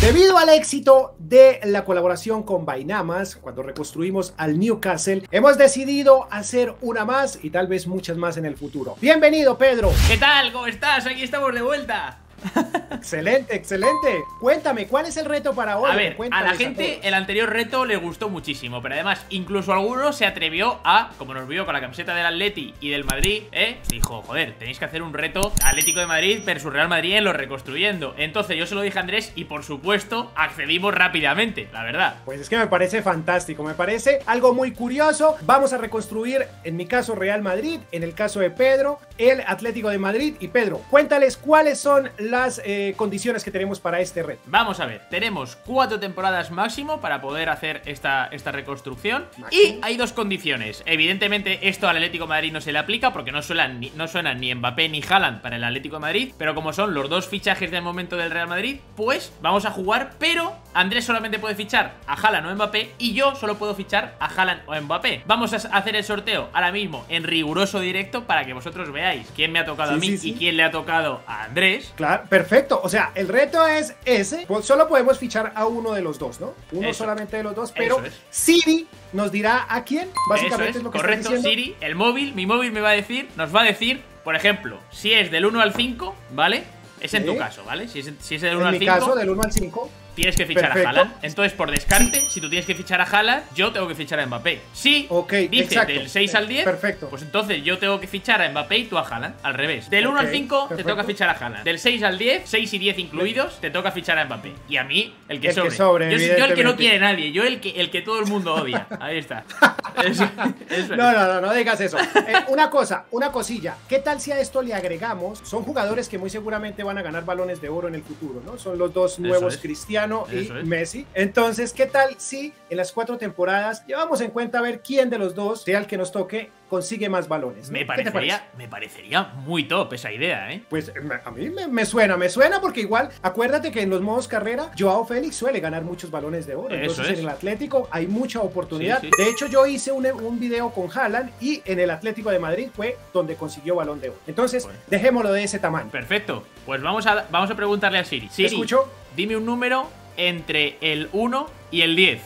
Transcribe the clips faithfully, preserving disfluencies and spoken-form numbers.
Debido al éxito de la colaboración con Bainamas, cuando reconstruimos al Newcastle, hemos decidido hacer una más y tal vez muchas más en el futuro. Bienvenido, Pedro. ¿Qué tal? ¿Cómo estás? Aquí estamos de vuelta. Excelente, excelente. Cuéntame, ¿cuál es el reto para hoy? A ver, Cuéntales a la gente a el anterior reto le gustó muchísimo, pero además incluso alguno se atrevió a, como nos vio con la camiseta del Atleti y del Madrid, ¿eh? Dijo, joder, tenéis que hacer un reto Atlético de Madrid versus Real Madrid en lo reconstruyendo. Entonces yo se lo dije a Andrés y por supuesto accedimos rápidamente, la verdad. Pues es que me parece fantástico, me parece algo muy curioso. Vamos a reconstruir, en mi caso, Real Madrid, en el caso de Pedro, el Atlético de Madrid. Y Pedro, cuéntales cuáles son las eh, condiciones que tenemos para este reto. Vamos a ver, tenemos cuatro temporadas máximo para poder hacer esta, esta reconstrucción. Máximo. Y hay dos condiciones. Evidentemente esto al Atlético de Madrid no se le aplica porque no suenan, ni, no suenan ni Mbappé ni Haaland para el Atlético de Madrid. Pero como son los dos fichajes del momento del Real Madrid, pues vamos a jugar. Pero Andrés solamente puede fichar a Haaland o Mbappé y yo solo puedo fichar a Haaland o Mbappé. Vamos a hacer el sorteo ahora mismo en riguroso directo para que vosotros veáis quién me ha tocado sí, a mí sí, sí. y quién le ha tocado a Andrés. Claro, perfecto. O sea, el reto es ese. Pues solo podemos fichar a uno de los dos, ¿no? Uno Eso. solamente de los dos, pero es. Siri nos dirá a quién. Básicamente es. es lo que correcto, está diciendo. Siri, el móvil, mi móvil me va a decir, nos va a decir, por ejemplo, si es del uno al cinco, ¿vale? Es en ¿Sí? tu caso, ¿vale? Si es, si es del uno al cinco. En mi caso, del uno al cinco. Tienes que fichar Perfecto. a Haaland. Entonces, por descarte, sí. si tú tienes que fichar a Haaland, yo tengo que fichar a Mbappé. Si okay, dice exacto. del seis al diez, Perfecto. pues entonces yo tengo que fichar a Mbappé y tú a Haaland. Al revés. Del uno okay, al cinco perfecto. te toca fichar a Haaland. Del seis al diez, seis y diez incluidos, te toca fichar a Mbappé. Y a mí, el que el sobre. Que sobre yo, yo el que no quiere nadie. Yo el que, el que todo el mundo odia. Ahí está. Eso, eso no, no, no, no digas eso. Eh, una cosa, una cosilla. ¿Qué tal si a esto le agregamos? Son jugadores que muy seguramente van a ganar balones de oro en el futuro, ¿no? Son los dos nuevos, es. Cristiano y eso Messi. Entonces, ¿qué tal si en las cuatro temporadas llevamos en cuenta a ver quién de los dos, sea el que nos toque, consigue más balones, ¿no? Me parecería, me parecería muy top esa idea, ¿eh? Pues a mí me, me suena, me suena porque igual, acuérdate que en los modos carrera, Joao Félix suele ganar muchos balones de oro. Eso Entonces es. en el Atlético hay mucha oportunidad. Sí, sí. De hecho, yo hice un, un video con Haaland y en el Atlético de Madrid fue donde consiguió balón de oro. Entonces, pues, dejémoslo de ese tamaño. Perfecto. Pues vamos a, vamos a preguntarle a Siri. Siri, ¿te escucho? Dime un número entre el uno y el diez.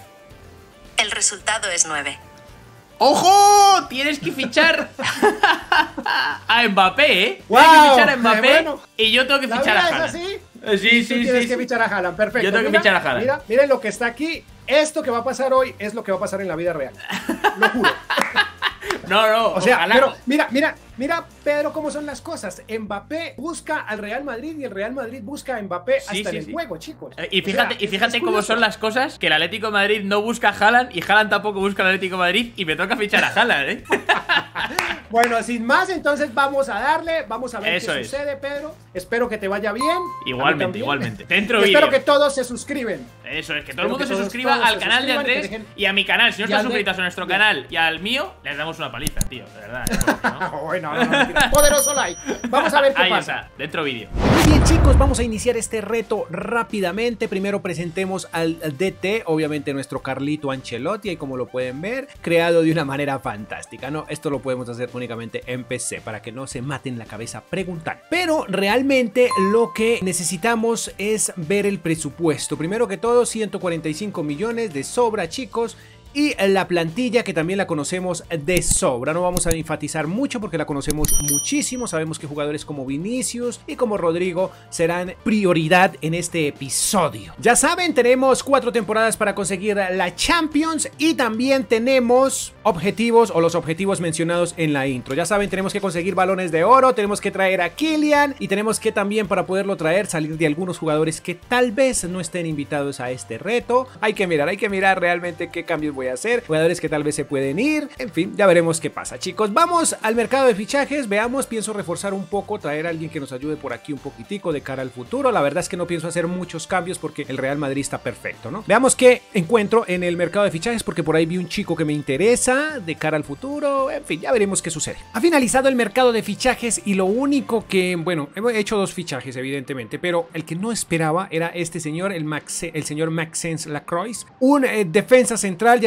El resultado es nueve. ¡Ojo! Tienes que fichar a Mbappé, ¿eh? Wow, tienes que fichar a Mbappé bueno. y yo tengo que fichar a Haaland. ¿Es así? Sí, sí, sí. Tienes sí, que sí. fichar a Haaland, perfecto. Yo tengo mira, que fichar a Haaland. Mira, miren lo que está aquí. Esto que va a pasar hoy es lo que va a pasar en la vida real. Lo juro. No, no, o sea, ojalá. Pero mira, mira, mira, Pedro, cómo son las cosas. Mbappé busca al Real Madrid y el Real Madrid busca a Mbappé sí, hasta sí, en el sí. juego, chicos. Eh, y fíjate, o sea, y fíjate es, cómo es son las cosas, que el Atlético de Madrid no busca a Haaland y Haaland tampoco busca al Atlético de Madrid y me toca fichar a Haaland, ¿eh? Bueno, sin más, entonces vamos a darle, vamos a ver Eso qué es. sucede, Pedro. Espero que te vaya bien. Igualmente, igualmente. Dentro Espero vídeo. que todos se suscriben. Eso es, que todo Espero el mundo que se todos, suscriba todos al se canal de suscriban, Andrés dejen... y a mi canal. Si no y están de... suscritos a nuestro y canal al... y al mío, les damos una paliza, tío. De verdad. ¿no? Bueno, no, no, no, poderoso like. Vamos a ver qué Ahí pasa. está, dentro vídeo. Muy bien, chicos, vamos a iniciar este reto rápidamente. Primero presentemos al D T, obviamente nuestro Carlito Ancelotti, y como lo pueden ver, creado de una manera fantástica, ¿no? Esto lo podemos hacer únicamente en P C para que no se maten la cabeza preguntando. Pero realmente lo que necesitamos es ver el presupuesto. Primero que todo, ciento cuarenta y cinco millones de sobra, chicos. Y la plantilla, que también la conocemos de sobra. No vamos a enfatizar mucho porque la conocemos muchísimo. Sabemos que jugadores como Vinicius y como Rodrigo serán prioridad en este episodio. Ya saben, tenemos cuatro temporadas para conseguir la Champions y también tenemos objetivos o los objetivos mencionados en la intro. Ya saben, tenemos que conseguir balones de oro, tenemos que traer a Kylian y tenemos que también, para poderlo traer, salir de algunos jugadores que tal vez no estén invitados a este reto. Hay que mirar, hay que mirar realmente qué cambios voy a hacer, jugadores que tal vez se pueden ir, en fin, ya veremos qué pasa, chicos. Vamos al mercado de fichajes, veamos, pienso reforzar un poco, traer a alguien que nos ayude por aquí un poquitico de cara al futuro. La verdad es que no pienso hacer muchos cambios porque el Real Madrid está perfecto, ¿no? Veamos qué encuentro en el mercado de fichajes, porque por ahí vi un chico que me interesa de cara al futuro, en fin, ya veremos qué sucede. Ha finalizado el mercado de fichajes y lo único que, bueno, hemos hecho dos fichajes evidentemente, pero el que no esperaba era este señor, el, Max, el señor Maxence Lacroix, un eh, defensa central. Ya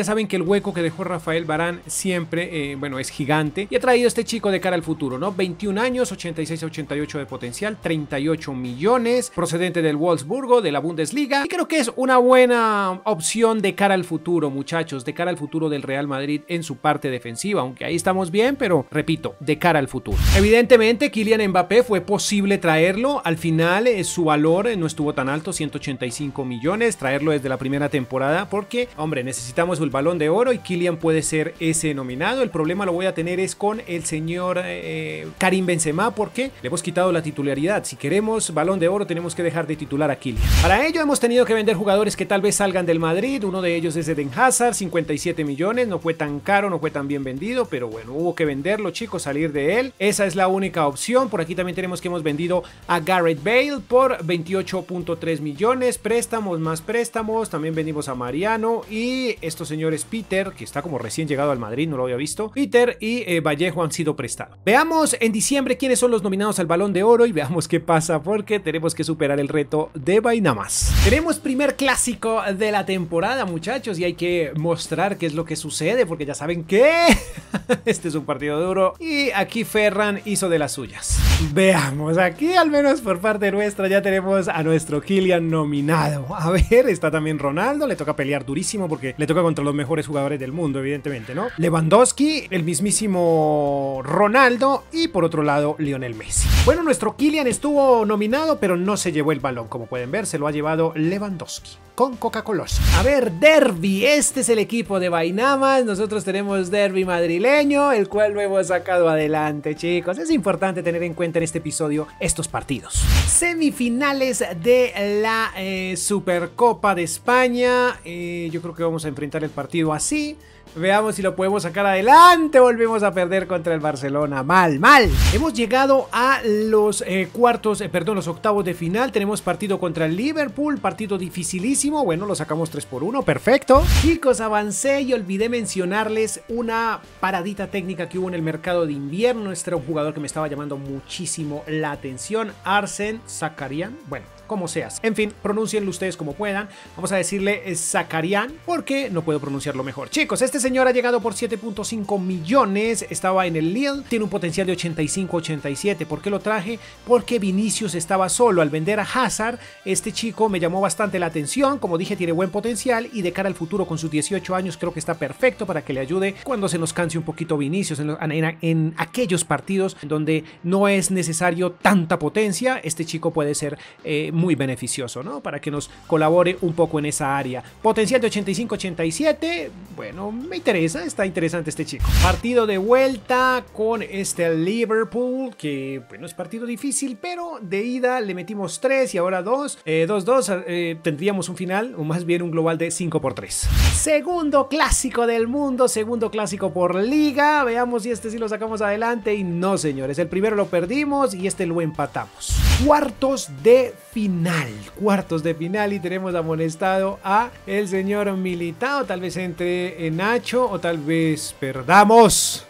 ya saben que el hueco que dejó Rafael Varane siempre, eh, bueno, es gigante. Y ha traído a este chico de cara al futuro, ¿no? veintiún años, ochenta y seis a ochenta y ocho de potencial, treinta y ocho millones, procedente del Wolfsburgo, de la Bundesliga. Y creo que es una buena opción de cara al futuro, muchachos, de cara al futuro del Real Madrid en su parte defensiva. Aunque ahí estamos bien, pero repito, de cara al futuro. Evidentemente, Kylian Mbappé fue posible traerlo. Al final, eh, su valor eh, no estuvo tan alto, ciento ochenta y cinco millones, traerlo desde la primera temporada, porque, hombre, necesitamos el Balón de Oro y Kylian puede ser ese nominado. El problema lo voy a tener es con el señor eh, Karim Benzema, porque le hemos quitado la titularidad. Si queremos Balón de Oro, tenemos que dejar de titular a Kylian. Para ello, hemos tenido que vender jugadores que tal vez salgan del Madrid. Uno de ellos es Eden Hazard, cincuenta y siete millones, no fue tan caro, no fue tan bien vendido, pero bueno, hubo que venderlo, chicos, salir de él. Esa es la única opción. Por aquí también tenemos que hemos vendido a Gareth Bale por veintiocho punto tres millones, préstamos más préstamos, también vendimos a Mariano y estos señores Peter, que está como recién llegado al Madrid, no lo había visto, Peter y eh, Vallejo han sido prestados. Veamos en diciembre quiénes son los nominados al Balón de Oro y veamos qué pasa, porque tenemos que superar el reto de Vainamas. Tenemos primer clásico de la temporada, muchachos, y hay que mostrar qué es lo que sucede, porque ya saben que este es un partido duro y aquí Ferran hizo de las suyas. Veamos, aquí al menos por parte nuestra ya tenemos a nuestro Kylian nominado. A ver, está también Ronaldo, le toca pelear durísimo porque le toca contra los mejores jugadores del mundo, evidentemente, ¿no? Lewandowski, el mismísimo Ronaldo y por otro lado Lionel Messi. Bueno, nuestro Kylian estuvo nominado, pero no se llevó el balón, como pueden ver, se lo ha llevado Lewandowski con Coca-Cola. A ver, Derby, este es el equipo de Vainamas, nosotros tenemos Derby madrileño, el cual lo hemos sacado adelante, chicos. Es importante tener en cuenta en este episodio estos partidos. Semifinales de la eh, Supercopa de España, eh, yo creo que vamos a enfrentar el partido así. Veamos si lo podemos sacar adelante. Volvemos a perder contra el Barcelona. Mal, mal. Hemos llegado a los eh, cuartos, eh, perdón, los octavos de final. Tenemos partido contra el Liverpool. Partido dificilísimo. Bueno, lo sacamos tres por uno. Perfecto. Chicos, avancé y olvidé mencionarles una paradita técnica que hubo en el mercado de invierno. Este era un jugador que me estaba llamando muchísimo la atención. Arsene Zakarian. Bueno, como seas. En fin, pronúncienlo ustedes como puedan. Vamos a decirle Zakarian porque no puedo pronunciarlo mejor. Chicos, este señor ha llegado por siete punto cinco millones. Estaba en el Lille. Tiene un potencial de ochenta y cinco ochenta y siete. ¿Por qué lo traje? Porque Vinicius estaba solo. Al vender a Hazard, este chico me llamó bastante la atención. Como dije, tiene buen potencial y de cara al futuro con sus dieciocho años creo que está perfecto para que le ayude cuando se nos canse un poquito Vinicius en, en, en aquellos partidos donde no es necesario tanta potencia. Este chico puede ser eh, muy beneficioso, ¿no? Para que nos colabore un poco en esa área. Potencial de ochenta y cinco ochenta y siete. Bueno, me interesa, está interesante este chico. Partido de vuelta con este Liverpool, que bueno, es partido difícil, pero de ida le metimos tres y ahora dos. dos dos, eh, eh, tendríamos un final, o más bien un global de cinco por tres. Segundo clásico del mundo, segundo clásico por liga. Veamos si este sí lo sacamos adelante. Y no, señores, el primero lo perdimos y este lo empatamos. Cuartos de final, cuartos de final y tenemos amonestado a el señor Militao. Tal vez entre en Nacho o tal vez perdamos.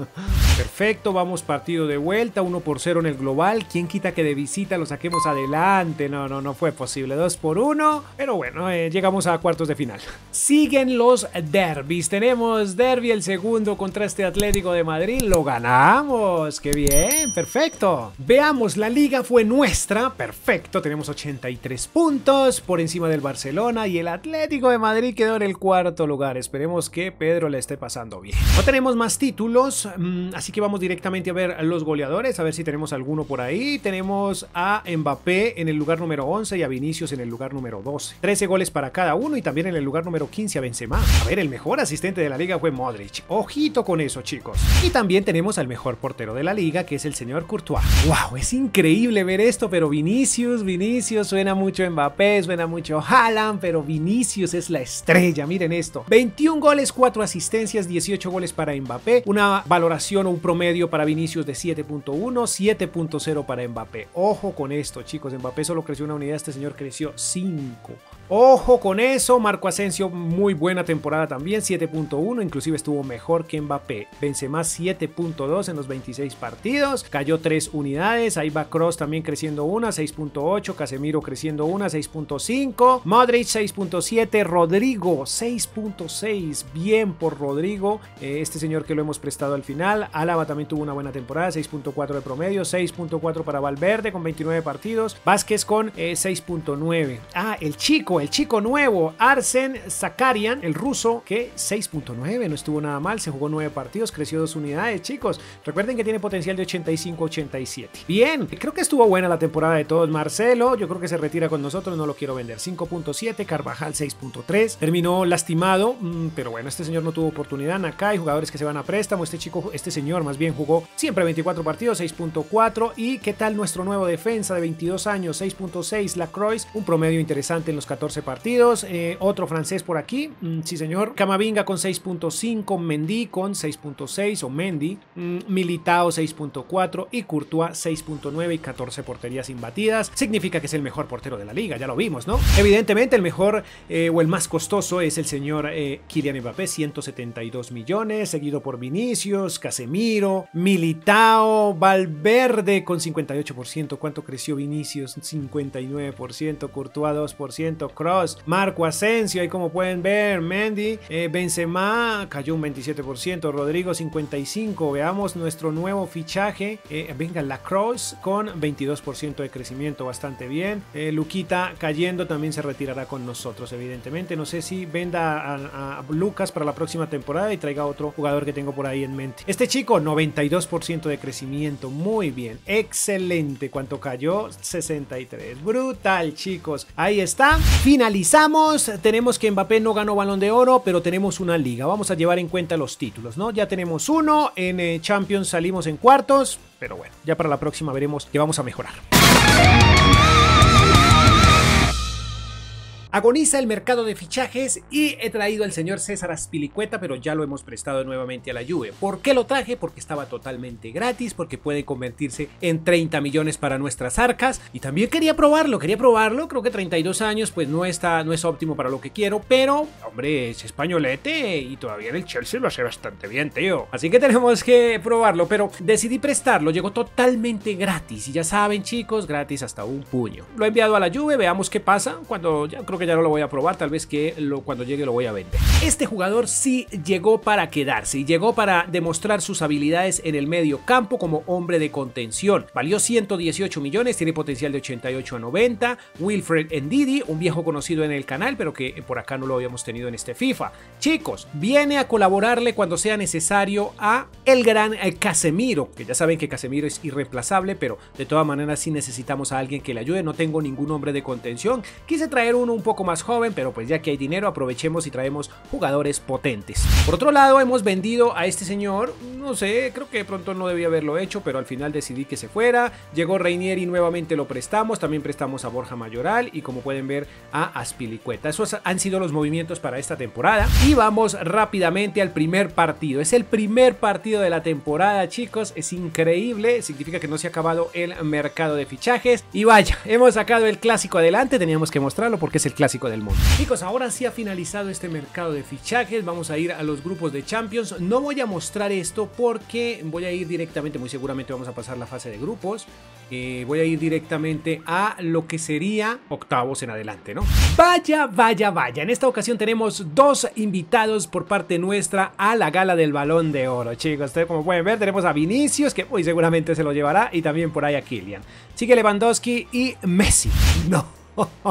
Perfecto, vamos partido de vuelta, uno por cero en el global. ¿Quién quita que de visita lo saquemos adelante? No, no, no fue posible, dos por uno. Pero bueno, eh, llegamos a cuartos de final. Siguen los derbis. Tenemos derbi el segundo contra este Atlético de Madrid. Lo ganamos, qué bien, perfecto. Veamos, la liga fue nuestra, perfecto. Tenemos ochenta y tres puntos por encima del Barcelona y el Atlético de Madrid quedó en el cuarto lugar. Esperemos que Pedro le esté pasando bien. No tenemos más títulos, así que vamos directamente a ver los goleadores, a ver si tenemos alguno por ahí. Tenemos a Mbappé en el lugar número once y a Vinicius en el lugar número doce. trece goles para cada uno y también en el lugar número quince a Benzema. A ver, el mejor asistente de la liga fue Modric. Ojito con eso, chicos. Y también tenemos al mejor portero de la liga, que es el señor Courtois. Wow, es increíble ver esto, pero Vinicius, Vinicius, suena mucho Mbappé, suena mucho Haaland, pero Vinicius es la estrella. Miren esto, veintiún goles, cuatro asistencias, dieciocho goles para Mbappé, una valoración o un promedio para Vinicius de siete punto uno, siete punto cero para Mbappé. Ojo con esto, chicos, Mbappé solo creció una unidad, este señor creció cinco. Ojo con eso, Marco Asensio muy buena temporada también, siete punto uno, inclusive estuvo mejor que Mbappé. Benzema siete punto dos en los veintiséis partidos, cayó tres unidades, ahí va Kroos también creciendo una, seis punto ocho, Casemiro creciendo una, seis punto cinco, Modric seis punto siete, Rodrigo seis punto seis, bien por Rodrigo, eh, este señor que lo hemos prestado al final. Álava también tuvo una buena temporada, seis punto cuatro de promedio, seis punto cuatro para Valverde con veintinueve partidos, Vázquez con eh, seis punto nueve. Ah, el chico, el chico nuevo, Arsen Zakarian, el ruso, que seis punto nueve, no estuvo nada mal, se jugó nueve partidos, creció dos unidades, chicos. Recuerden que tiene potencial de ochenta y cinco a ochenta y siete. Bien, creo que estuvo buena la temporada de todos. Marcelo, yo creo que se retira con nosotros, no lo quiero vender. cinco punto siete, Carvajal seis punto tres, terminó lastimado, pero bueno, este señor no tuvo oportunidad. Acá hay jugadores que se van a préstamo, este chico, este señor más bien jugó siempre veinticuatro partidos, seis punto cuatro. Y qué tal nuestro nuevo defensa de veintidós años, seis punto seis, Lacroix, un promedio interesante en los catorce partidos. Eh, otro francés por aquí, mm, sí señor, Camavinga con seis punto cinco, Mendy con seis punto seis o Mendy, mm, Militao seis punto cuatro y Courtois seis punto nueve y catorce porterías imbatidas. Significa que es el mejor portero de la liga, ya lo vimos, ¿no? Evidentemente el mejor eh, o el más costoso es el señor eh, Kylian Mbappé, ciento setenta y dos millones, seguido por Vinicius, Casemiro, Militao, Valverde con cincuenta y ocho por ciento. ¿Cuánto creció Vinicius? cincuenta y nueve por ciento, Courtois dos por ciento, Kroos, Marco Asensio, ahí como pueden ver, Mendy, eh, Benzema cayó un veintisiete por ciento, Rodrigo cincuenta y cinco por ciento. Veamos nuestro nuevo fichaje, eh, venga, Lacroix con veintidós por ciento de crecimiento, bastante bien. eh, Luquita cayendo, también se retirará con nosotros, evidentemente. No sé si venda a, a Lucas para la próxima temporada y traiga otro jugador que tengo por ahí en mente. Este chico, noventa y dos por ciento de crecimiento, muy bien, excelente. ¿Cuánto cayó? sesenta y tres, brutal, chicos. Ahí está, finalizamos. Tenemos que Mbappé no ganó Balón de Oro, pero tenemos una liga, vamos a llevar en cuenta los títulos, ¿no? Ya tenemos uno, en eh, Champions salimos en cuartos, pero bueno, ya para la próxima veremos que vamos a mejorar. Agoniza el mercado de fichajes y he traído al señor César Azpilicueta, pero ya lo hemos prestado nuevamente a la Juve. ¿Por qué lo traje? Porque estaba totalmente gratis, porque puede convertirse en treinta millones para nuestras arcas y también quería probarlo, quería probarlo, creo que treinta y dos años pues no está, no es óptimo para lo que quiero, pero hombre, es españolete y todavía en el Chelsea lo hace bastante bien, tío. Así que tenemos que probarlo, pero decidí prestarlo, llegó totalmente gratis y ya saben, chicos, gratis hasta un puño. Lo he enviado a la Juve, veamos qué pasa cuando ya creo que ya no lo voy a probar, tal vez que lo, cuando llegue lo voy a vender. Este jugador sí llegó para quedarse y llegó para demostrar sus habilidades en el medio campo como hombre de contención. Valió ciento dieciocho millones, tiene potencial de ochenta y ocho a noventa. Wilfred Ndidi, un viejo conocido en el canal, pero que por acá no lo habíamos tenido en este FIFA. Chicos, viene a colaborarle cuando sea necesario a el gran Casemiro, que ya saben que Casemiro es irreemplazable, pero de todas maneras sí necesitamos a alguien que le ayude. No tengo ningún hombre de contención, quise traer uno un poco más joven, pero pues ya que hay dinero aprovechemos y traemos jugadores potentes. Por otro lado, hemos vendido a este señor, no sé, creo que de pronto no debía haberlo hecho, pero al final decidí que se fuera. Llegó Reinier y nuevamente lo prestamos, también prestamos a Borja Mayoral y como pueden ver a Azpilicueta. Esos han sido los movimientos para esta temporada y vamos rápidamente al primer partido. Es el primer partido de la temporada, chicos, es increíble, significa que no se ha acabado el mercado de fichajes y vaya, hemos sacado el clásico adelante, teníamos que mostrarlo porque es el clásico del mundo. Chicos, ahora sí ha finalizado este mercado de fichajes, vamos a ir a los grupos de Champions. No voy a mostrar esto porque voy a ir directamente, muy seguramente vamos a pasar la fase de grupos, eh, voy a ir directamente a lo que sería octavos en adelante, ¿no? Vaya, vaya, vaya, en esta ocasión tenemos dos invitados por parte nuestra a la gala del Balón de Oro, chicos. Ustedes como pueden ver tenemos a Vinicius, que muy seguramente se lo llevará, y también por ahí a Kylian. Sigue Lewandowski y Messi. No.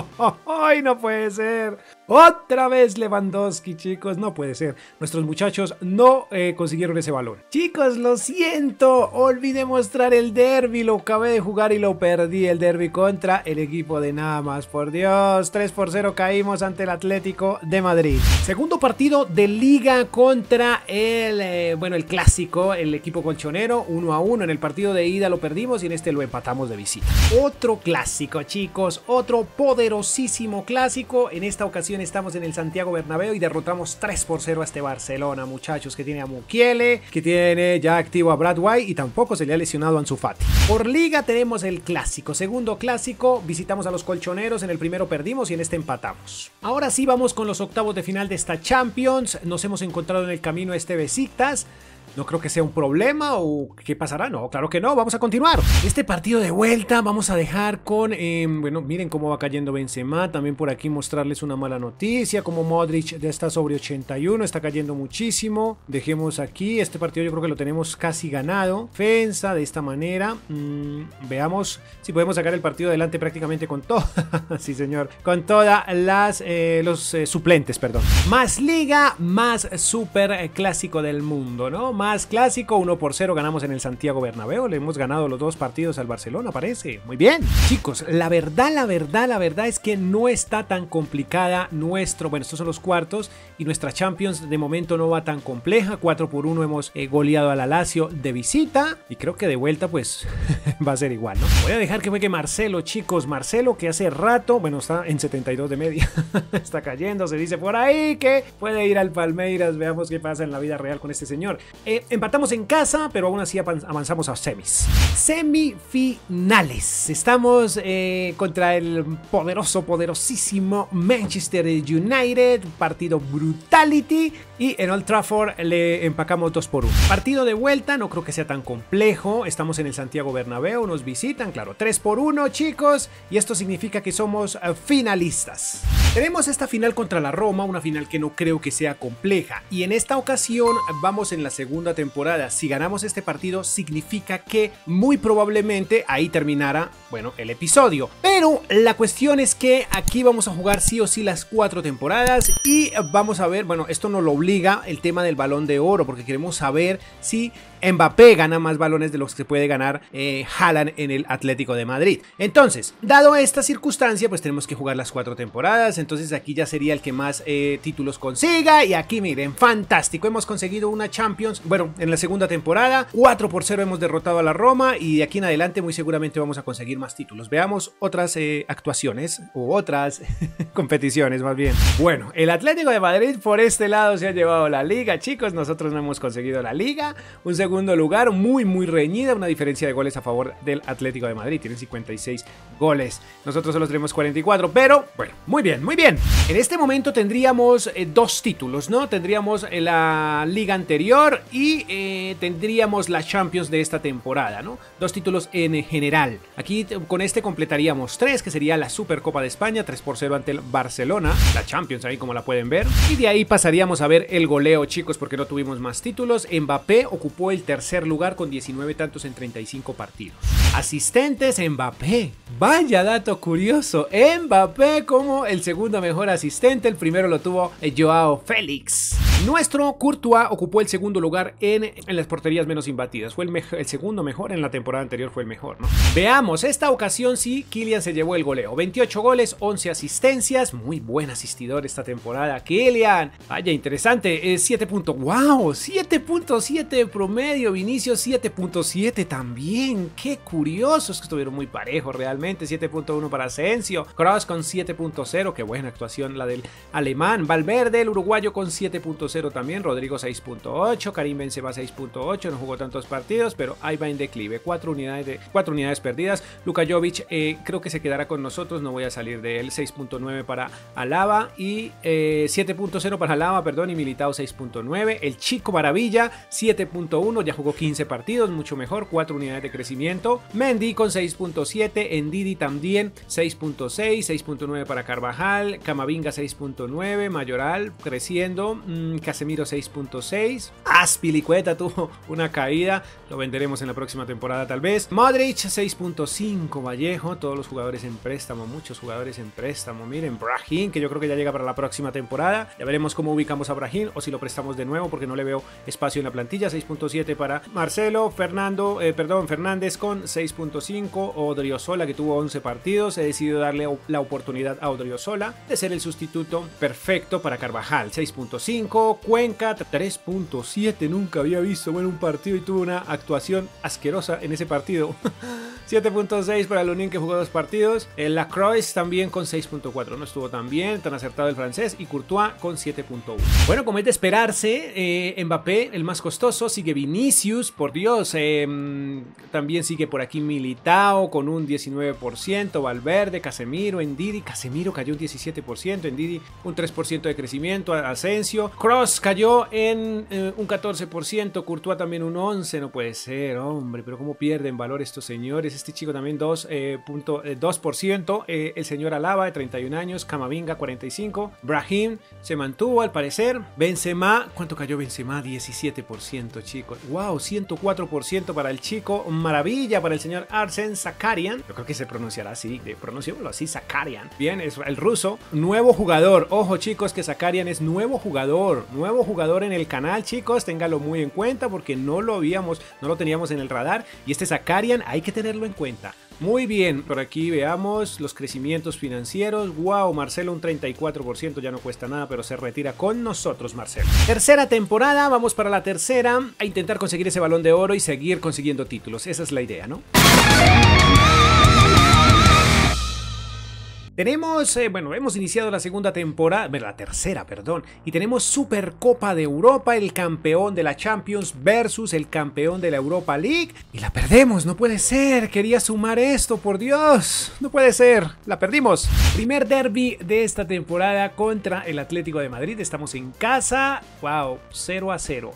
¡Ay, no puede ser! Otra vez Lewandowski, chicos, no puede ser. Nuestros muchachos no eh, consiguieron ese balón. Chicos, lo siento, olvidé mostrar el derbi. Lo acabé de jugar y lo perdí, el derbi contra el equipo de Namas. Por Dios, tres por cero caímos ante el Atlético de Madrid. Segundo partido de liga contra el, eh, bueno, el clásico, el equipo colchonero, uno a uno. En el partido de ida lo perdimos y en este lo empatamos de visita. Otro clásico, chicos, otro poderosísimo clásico. En esta ocasión estamos en el Santiago Bernabéu y derrotamos tres por cero a este Barcelona, muchachos, que tiene a Mukiele, que tiene ya activo a Brad White y tampoco se le ha lesionado a Ansu Fati. Por liga tenemos el clásico, segundo clásico, visitamos a los colchoneros, en el primero perdimos y en este empatamos. Ahora sí vamos con los octavos de final de esta Champions. Nos hemos encontrado en el camino a este Besiktas. No creo que sea un problema o qué pasará, no, claro que no, vamos a continuar. Este partido de vuelta vamos a dejar con, eh, bueno, miren cómo va cayendo Benzema, también por aquí mostrarles una mala noticia, como Modric ya está sobre ochenta y uno, está cayendo muchísimo. Dejemos aquí, este partido yo creo que lo tenemos casi ganado. Defensa de esta manera, mm, veamos si podemos sacar el partido adelante prácticamente con todo, sí señor, con todas las, eh, los eh, suplentes, perdón. Más liga, más super clásico del mundo, ¿no? Más clásico, uno por cero ganamos en el Santiago Bernabéu, le hemos ganado los dos partidos al Barcelona, parece, muy bien. Chicos, la verdad, la verdad, la verdad es que no está tan complicada nuestro, bueno, estos son los cuartos y nuestra Champions de momento no va tan compleja, cuatro por uno hemos eh, goleado a la Lazio de visita y creo que de vuelta pues va a ser igual, ¿no? Voy a dejar que juegue Marcelo, chicos, Marcelo que hace rato, bueno, está en setenta y dos de media, está cayendo, se dice por ahí que puede ir al Palmeiras, veamos qué pasa en la vida real con este señor. Eh, empatamos en casa, pero aún así avanzamos a semis. Semifinales. Estamos eh, contra el poderoso, poderosísimo Manchester United. Partido brutality. Y en Old Trafford le empacamos dos por uno. Partido de vuelta, no creo que sea tan complejo. Estamos en el Santiago Bernabéu, nos visitan, claro, tres por uno, chicos. Y esto significa que somos uh, finalistas. Tenemos esta final contra la Roma, una final que no creo que sea compleja. Y en esta ocasión vamos en la segunda temporada. Si ganamos este partido significa que muy probablemente ahí terminara, bueno, el episodio. Pero la cuestión es que aquí vamos a jugar sí o sí las cuatro temporadas y vamos a ver, bueno, esto nos lo obliga el tema del Balón de Oro porque queremos saber si Mbappé gana más balones de los que puede ganar eh, Haaland en el Atlético de Madrid. Entonces, dado esta circunstancia, pues tenemos que jugar las cuatro temporadas. Entonces aquí ya sería el que más eh, títulos consiga. Y aquí miren, fantástico, hemos conseguido una Champions. Bueno, en la segunda temporada, cuatro por cero hemos derrotado a la Roma. Y de aquí en adelante muy seguramente vamos a conseguir más títulos. Veamos otras eh, actuaciones u otras competiciones más bien. Bueno, el Atlético de Madrid por este lado se ha llevado la Liga, chicos. Nosotros no hemos conseguido la Liga. Un segundo segundo lugar, muy muy reñida, una diferencia de goles a favor del Atlético de Madrid, tienen cincuenta y seis goles, nosotros solo tenemos cuarenta y cuatro, pero bueno, muy bien, muy bien. En este momento tendríamos eh, dos títulos, ¿no? Tendríamos eh, la liga anterior y eh, tendríamos la Champions de esta temporada, ¿no? Dos títulos en general. Aquí con este completaríamos tres, que sería la Supercopa de España, tres por cero ante el Barcelona, la Champions ahí como la pueden ver, y de ahí pasaríamos a ver el goleo, chicos, porque no tuvimos más títulos. Mbappé ocupó el tercer lugar con diecinueve tantos en treinta y cinco partidos. Asistentes, Mbappé. Vaya dato curioso. Mbappé como el segundo mejor asistente. El primero lo tuvo Joao Félix. Nuestro Courtois ocupó el segundo lugar en, en las porterías menos imbatidas. Fue el, el segundo mejor, en la temporada anterior fue el mejor, ¿no? Veamos, esta ocasión sí, Kylian se llevó el goleo. veintiocho goles, once asistencias. Muy buen asistidor esta temporada, Kylian. Vaya, interesante. Es siete puntos. ¡Wow! siete punto siete promedio. Vinicius siete punto siete también. Qué curioso. Es que estuvieron muy parejos realmente. siete punto uno para Asensio. Kroos con siete punto cero. Qué buena actuación la del alemán. Valverde, el uruguayo, con siete punto cero también. Rodrigo seis punto ocho. Karim Benzema seis punto ocho. No jugó tantos partidos, pero ahí va en declive. cuatro unidades, de, cuatro unidades perdidas. Luka Jovic eh, creo que se quedará con nosotros. No voy a salir de él. seis punto nueve para Alaba. Y eh, siete punto cero para Alaba, perdón. Y Militao seis punto nueve. El Chico Maravilla siete punto uno. Ya jugó quince partidos. Mucho mejor. cuatro unidades de crecimiento. Mendy con seis punto siete. Ndidi también seis punto seis. seis punto nueve para Carvajal. Camavinga seis punto nueve. Mayoral creciendo. Mm, Casemiro seis punto seis. Azpilicueta tuvo una caída. Lo venderemos en la próxima temporada tal vez. Modric seis punto cinco. Vallejo. Todos los jugadores en préstamo. Muchos jugadores en préstamo. Miren, Brahim, que yo creo que ya llega para la próxima temporada. Ya veremos cómo ubicamos a Brahim o si lo prestamos de nuevo porque no le veo espacio en la plantilla. seis punto siete para Marcelo. Fernando, eh, perdón, Fernández con seis punto cinco. Odriozola, que tuvo once partidos. He decidido darle la oportunidad a Odriozola de ser el sustituto perfecto para Carvajal. seis punto cinco. ocho. Cuenca tres punto siete. Nunca había visto bueno un partido y tuvo una actuación asquerosa en ese partido. siete punto seis para Lunin, que jugó dos partidos. El Lacroix también con seis punto cuatro. No estuvo tan bien, tan acertado el francés. Y Courtois con siete punto uno. Bueno, como es de esperarse, eh, Mbappé, el más costoso. Sigue Vinicius, por Dios. Eh, también sigue por aquí Militao con un diecinueve por ciento. Valverde, Casemiro, Ndidi. Casemiro cayó un diecisiete por ciento. Ndidi un tres por ciento de crecimiento. Asensio. Kroos cayó en eh, un catorce por ciento. Courtois también un once por ciento. No puede ser, hombre. Pero cómo pierden valor estos señores. Este chico también dos por ciento. Eh, el señor Alaba de treinta y un años. Camavinga cuarenta y cinco. Brahim se mantuvo al parecer. Benzema, ¿cuánto cayó Benzema? diecisiete por ciento, chicos. Wow, ciento cuatro por ciento para el chico. Maravilla para el señor Arsen Zakarian. Yo creo que se pronunciará así. Pronunciémoslo así, Zakarian. Bien, es el ruso. Nuevo jugador. Ojo, chicos, que Zakarian es nuevo jugador. Nuevo jugador en el canal, chicos. Téngalo muy en cuenta porque no lo habíamos, no lo teníamos en el radar. Y este Zakarian hay que tenerlo en cuenta. Muy bien, por aquí veamos los crecimientos financieros. Wow, Marcelo un treinta y cuatro por ciento, ya no cuesta nada, pero se retira con nosotros, Marcelo. Tercera temporada, vamos para la tercera, a intentar conseguir ese balón de oro y seguir consiguiendo títulos. Esa es la idea, ¿no? Tenemos, eh, bueno, hemos iniciado la segunda temporada, bueno, la tercera, perdón, y tenemos Supercopa de Europa, el campeón de la Champions versus el campeón de la Europa League, y la perdemos, no puede ser, quería sumar esto, por Dios, no puede ser, la perdimos. Primer derbi de esta temporada contra el Atlético de Madrid, estamos en casa, wow, cero a cero,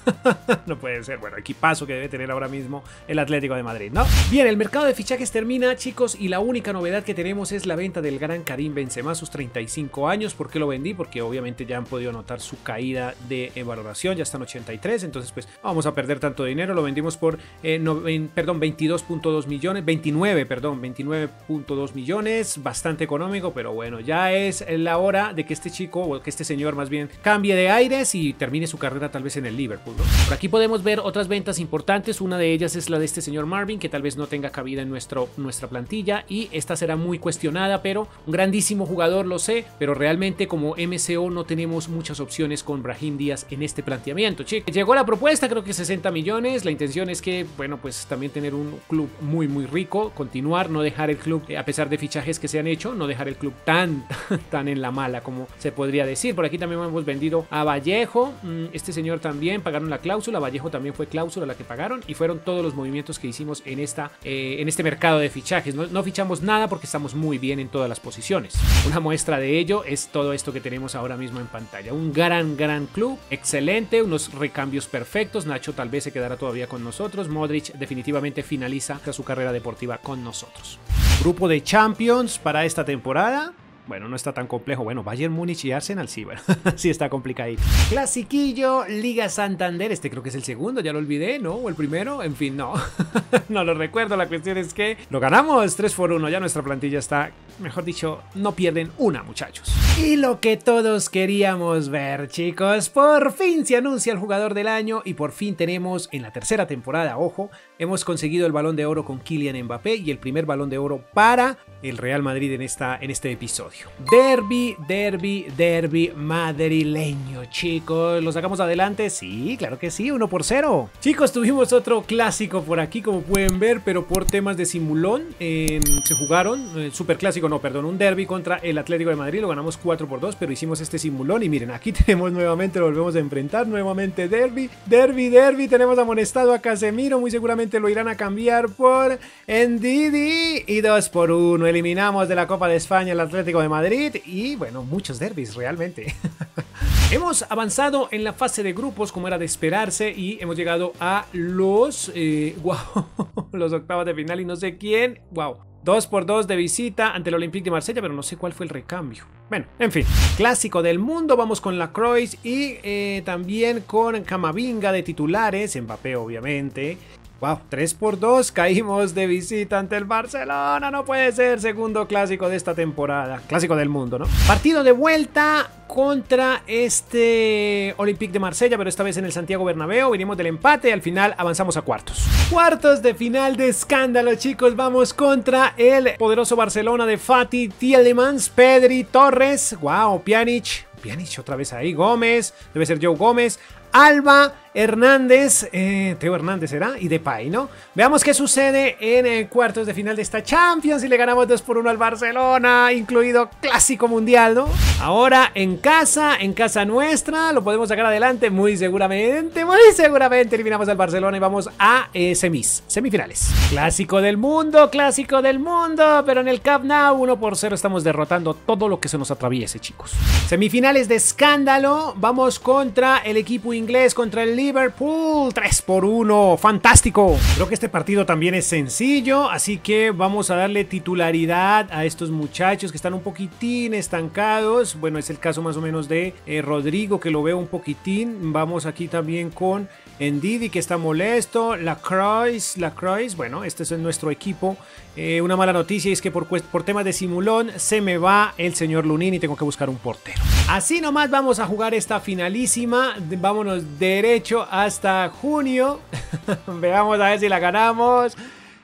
no puede ser, bueno, equipazo que debe tener ahora mismo el Atlético de Madrid, ¿no? Bien, el mercado de fichajes termina, chicos, y la única novedad que tenemos es la venta del gran Karim Benzema a sus treinta y cinco años. ¿Por qué lo vendí? Porque obviamente ya han podido notar su caída de valoración, ya están ochenta y tres, entonces pues vamos a perder tanto dinero. Lo vendimos por eh, no, en, perdón, veintidós punto dos millones, veintinueve, perdón, veintinueve punto dos millones, bastante económico, pero bueno, ya es la hora de que este chico, o que este señor más bien, cambie de aires y termine su carrera tal vez en el Liverpool, ¿no? Por aquí podemos ver otras ventas importantes, una de ellas es la de este señor Marvin, que tal vez no tenga cabida en nuestro, nuestra plantilla, y esta será muy cuestionada, pero un grandísimo jugador, lo sé, pero realmente como M C O no tenemos muchas opciones con Brahim Díaz en este planteamiento, chicos. Llegó la propuesta, creo que sesenta millones, la intención es que, bueno, pues también tener un club muy muy rico, continuar, no dejar el club, a pesar de fichajes que se han hecho, no dejar el club tan, tan, tan en la mala como se podría decir. Por aquí también hemos vendido a Vallejo, este señor también, pagaron la cláusula, Vallejo también fue cláusula la que pagaron, y fueron todos los movimientos que hicimos en, esta, eh, en este mercado de fichajes. No, no fichamos nada porque estamos muy bien en todas las posiciones. Una muestra de ello es todo esto que tenemos ahora mismo en pantalla. Un gran, gran club, excelente, unos recambios perfectos. Nacho tal vez se quedará todavía con nosotros. Modric definitivamente finaliza su carrera deportiva con nosotros. Grupo de Champions para esta temporada. Bueno, no está tan complejo. Bueno, Bayern Múnich y Arsenal sí, bueno, sí está complicadito. Clasiquillo, Liga Santander. Este creo que es el segundo, ya lo olvidé, ¿no? O el primero, en fin, no. No lo recuerdo, la cuestión es que lo ganamos tres por uno. Ya nuestra plantilla está, mejor dicho, no pierden una, muchachos. Y lo que todos queríamos ver, chicos, por fin se anuncia el jugador del año y por fin tenemos en la tercera temporada, ojo, hemos conseguido el Balón de Oro con Kylian Mbappé y el primer Balón de Oro para el Real Madrid en, esta, en este episodio. Derby, derby, derby madrileño, chicos. ¿Lo sacamos adelante? Sí, claro que sí, uno por cero. Chicos, tuvimos otro clásico por aquí, como pueden ver, pero por temas de simulón eh, se jugaron, eh, super clásico, no, perdón, un derby contra el Atlético de Madrid, lo ganamos cuatro por dos, pero hicimos este simulón y miren, aquí tenemos nuevamente, lo volvemos a enfrentar, nuevamente derby, derby, derby, tenemos amonestado a Casemiro, muy seguramente lo irán a cambiar por Ndidi y dos por uno, eliminamos de la Copa de España el Atlético de Madrid y bueno, muchos derbis realmente. Hemos avanzado en la fase de grupos como era de esperarse y hemos llegado a los, eh, wow, los octavos de final y no sé quién, wow. dos por dos de visita ante el Olympique de Marsella, pero no sé cuál fue el recambio. Bueno, en fin. Clásico del mundo, vamos con Lacroix y eh, también con Camavinga de titulares, Mbappé obviamente. Wow, tres por dos, caímos de visita ante el Barcelona, no puede ser, segundo clásico de esta temporada, clásico del mundo, ¿no? Partido de vuelta contra este Olympique de Marsella, pero esta vez en el Santiago Bernabéu, vinimos del empate y al final avanzamos a cuartos. Cuartos de final de escándalo, chicos, vamos contra el poderoso Barcelona de Fati, Tielemans, Pedri, Torres, wow, Pjanic. Pjanic otra vez ahí, Gómez, debe ser Joe Gómez, Alba, Hernández, eh, Teo Hernández será, y Depay, ¿no? Veamos qué sucede en eh, cuartos de final de esta Champions y le ganamos dos por uno al Barcelona, incluido Clásico Mundial, ¿no? Ahora en casa, en casa nuestra, lo podemos sacar adelante muy seguramente, muy seguramente eliminamos al Barcelona y vamos a eh, semis, semifinales. Clásico del mundo, clásico del mundo, pero en el Camp Nou uno por cero estamos derrotando todo lo que se nos atraviese, chicos. Semifinales de escándalo, vamos contra el equipo inglés, contra el Liverpool, tres por uno, fantástico. Creo que este partido también es sencillo, así que vamos a darle titularidad a estos muchachos que están un poquitín estancados. Bueno, es el caso más o menos de eh, Rodrigo, que lo veo un poquitín. Vamos aquí también con Ndidi, que está molesto, Lacroix, Lacroix, bueno, este es nuestro equipo. Eh, una mala noticia es que por, por temas de simulón se me va el señor Lunin y tengo que buscar un portero. Así nomás vamos a jugar esta finalísima. Vámonos derecho hasta junio. Veamos a ver si la ganamos.